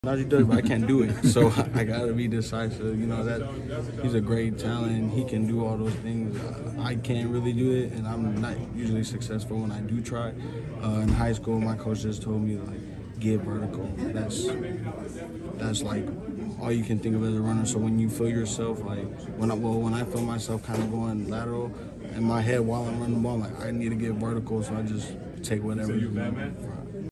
Najee does, but I can't do it. So I gotta be decisive. You know that he's a great talent. He can do all those things. I can't really do it, and I'm not usually successful when I do try. In high school, my coach just told me like get vertical. That's like all you can think of as a runner. So when you feel yourself like when I feel myself kind of going lateral in my head while I'm running the ball, like I need to get vertical. So I just take whatever.